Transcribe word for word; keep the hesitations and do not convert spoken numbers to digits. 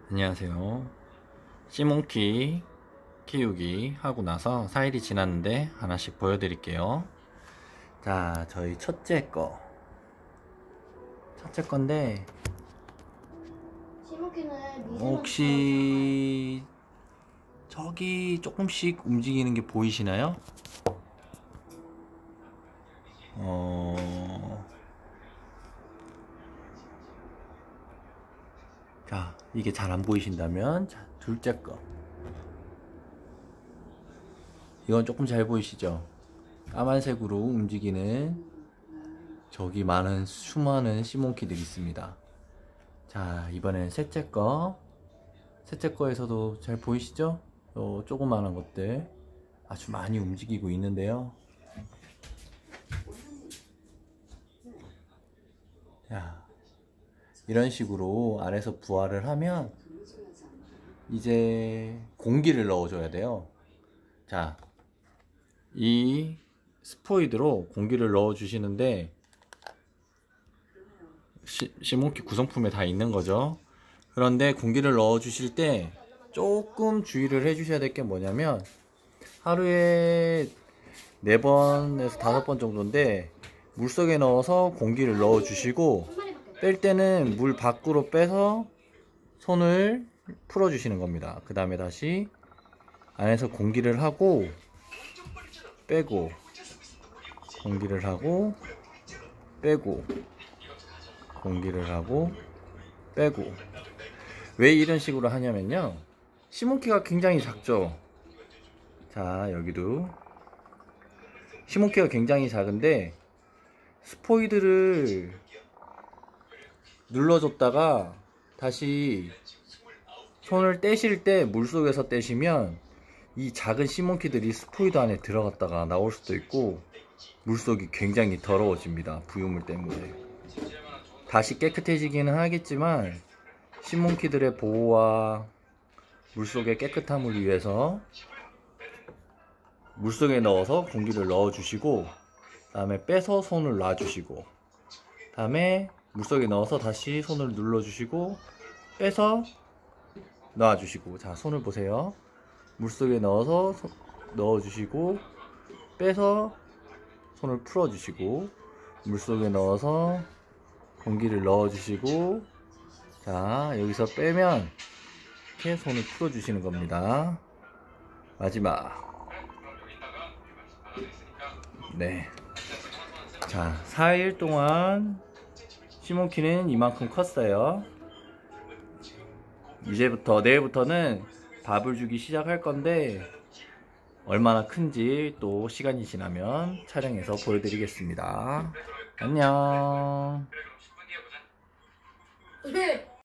안녕하세요. 시몬키 키우기 하고 나서 사 일이 지났는데 하나씩 보여드릴게요. 자, 저희 첫째 거 첫째 건데 시몬키는 혹시 저기 조금씩 움직이는 게 보이시나요? 어... 자, 이게 잘 안 보이신다면, 자, 둘째 거. 이건 조금 잘 보이시죠? 까만색으로 움직이는 저기 많은 수많은 시몬키들이 있습니다. 자, 이번엔 셋째 거. 셋째 거에서도 잘 보이시죠? 요 조그마한 것들 아주 많이 움직이고 있는데요. 자, 이런 식으로 안에서 부화를 하면 이제 공기를 넣어줘야 돼요. 자, 이 스포이드로 공기를 넣어주시는데 시, 시몬키 구성품에 다 있는 거죠. 그런데 공기를 넣어주실 때 조금 주의를 해주셔야 될 게 뭐냐면 하루에 네 번에서 다섯 번 정도인데 물속에 넣어서 공기를 넣어주시고 뺄 때는 물 밖으로 빼서 손을 풀어주시는 겁니다. 그 다음에 다시 안에서 공기를 하고 빼고 공기를 하고 빼고 공기를 하고 빼고. 왜 이런 식으로 하냐면요, 시몬키가 굉장히 작죠. 자, 여기도 시몬키가 굉장히 작은데 스포이드를 눌러줬다가 다시 손을 떼실 때 물속에서 떼시면 이 작은 시몬키들이 스포이드 안에 들어갔다가 나올 수도 있고 물속이 굉장히 더러워집니다. 부유물 때문에. 다시 깨끗해지기는 하겠지만 시몬키들의 보호와 물속의 깨끗함을 위해서 물속에 넣어서 공기를 넣어주시고 다음에 빼서 손을 놔주시고 다음에 물속에 넣어서 다시 손을 눌러주시고 빼서 놔주시고. 자, 손을 보세요. 물속에 넣어서 소, 넣어주시고 빼서 손을 풀어주시고 물속에 넣어서 공기를 넣어주시고, 자, 여기서 빼면 이렇게 손을 풀어주시는 겁니다. 마지막. 네. 자, 사 일 동안 시몬키는 이만큼 컸어요. 이제부터 내일부터는 밥을 주기 시작할 건데 얼마나 큰지 또 시간이 지나면 촬영해서 보여드리겠습니다. 안녕. 네.